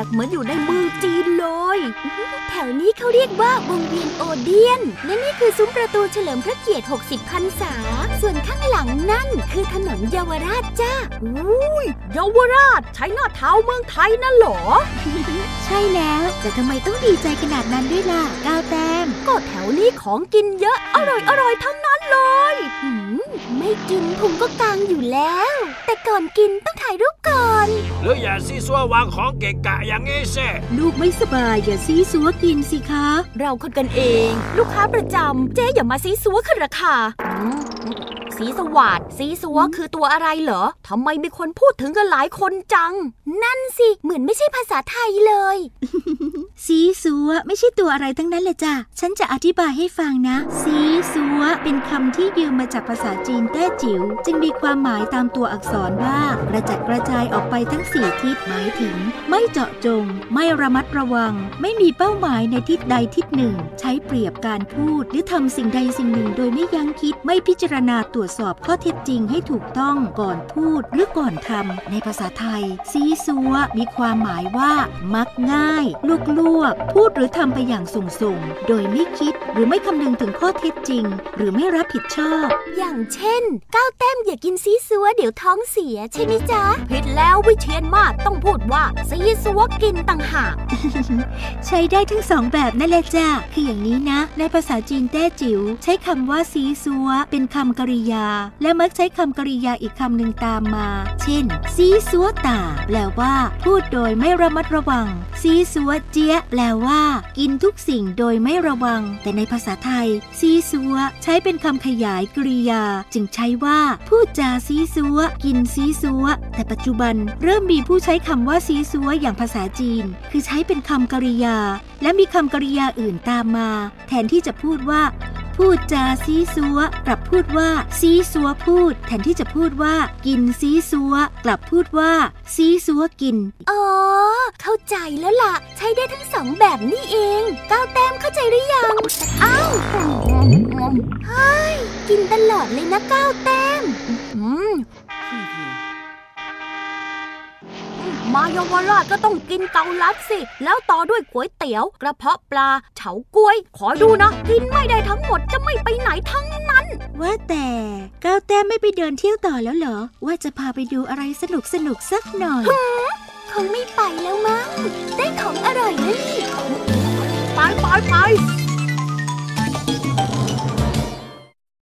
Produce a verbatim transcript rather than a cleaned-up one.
กเหมือนอยู่ในเมืองจีนเลยแถวนี้เขาเรียกว่าวงเวียนโอเดียนและนี่คือซุ้มประตูเฉลิมพระเกียรติหกสิบพรรษาส่วนข้างหลังนั่นคือถนนเยาวราชจ้าอุ้ยเยาวราชใช้หน้าเท้าเมืองไทยนั่นหรอใช่แล้วแต่ทำไมต้องดีใจขนาดนั้นด้วยล่ะก้าวแต้มก็แถวนี้ของกินเยอะอร่อยอร่อยทั้งนั้นเลยหืมไม่กินพุงก็กางอยู่แล้วแต่ก่อนกินต้องถ่ายรูปก่อนหรืออย่าซีซัววางของเกะกะอย่างงี้เซ่ลูกไม่สบายอย่าซีซัวกินสิคะเราคนกันเองลูกค้าประจำเจ๊อย่ามาซีซัวขึ้นราคาสีสวัสดสีซัวคือตัวอะไรเหรอทำไมมีคนพูดถึงกันหลายคนจังนั่นสิเหมือนไม่ใช่ภาษาไทยเลยสีซัวไม่ใช่ตัวอะไรทั้งนั้นเลยจ้ะฉันจะอธิบายให้ฟังนะสีซัวเป็นคำที่ยืมมาจากภาษาจีนแต้จิ๋วจึงมีความหมายตามตัวอักษรว่ากระจัดกระจายออกไปทั้งสี่ทิศหมายถึงไม่เจาะจงไม่ระมัดระวังไม่มีเป้าหมายในทิศใดทิศหนึ่งใช้เปรียบการพูดหรือทำสิ่งใดสิ่งหนึ่งโดยไม่ยั้งคิดไม่พิจารณาตรวจสอบข้อเท็จจริงให้ถูกต้องก่อนพูดหรือก่อนทำในภาษาไทยซีซัวมีความหมายว่ามักง่ายลวกๆพูดหรือทำไปอย่างส่งๆโดยไม่คิดหรือไม่คำนึงถึงข้อเท็จจริงหรือไม่รับผิดชอบอย่างเช่นก้าวแต้มอย่ากินซีซัวเดี๋ยวท้องเสียใช่ไหมจ๊ะผิดแล้ววิเชียรมาศต้องพูดว่าซีซัวกินต่างหากใช้ได้ทั้งสองแบบนั่นแหละจ้ะคืออย่างนี้นะในภาษาจีนแต้จิ๋วใช้คำว่าซีซัวเป็นคำกริยาและมักใช้คำกริยาอีกคำหนึ่งตามมาเช่นซีซัวตาแปลว่าพูดโดยไม่ระมัดระวังซีซัวเจี๊ยแปลว่ากินทุกสิ่งโดยไม่ระวังแต่ในภาษาไทยซีซัวใช้เป็นคำขยายกริยาจึงใช้ว่าพูดจาซีซัวกินซีซัวแต่ปัจจุบันเริ่มมีผู้ใช้คำว่าซีซัวอย่างภาษาจีนคือใช้เป็นคำกริยาและมีคำกริยาอื่นตามมาแทนที่จะพูดว่าพูดจาซีซัวกลับพูดว่าซีซัวพูดแทนที่จะพูดว่ากินซีซัวกลับพูดว่าซีซัวกินอ๋อเข้าใจแล้วล่ะใช้ได้ทั้งสองแบบนี่เองก้าวแต้มเข้าใจหรือยังอ้าวเฮ้ยกินตลอดเลยนะก้าวแต้มมาเยาวราชก็ต้องกินเกาลัดสิแล้วต่อด้วยก๋วยเตี๋ยวกระเพาะปลาเฉาก๊วยขอดูนะกินไม่ได้ทั้งหมดจะไม่ไปไหนทั้งนั้นว่าแต่ก้าวแต้มไม่ไปเดินเที่ยวต่อแล้วเหรอว่าจะพาไปดูอะไรสนุกสนุกสักหน่อยคงไม่ไปแล้วมั้งได้ของอร่อยแล้วนี่ไปไปไป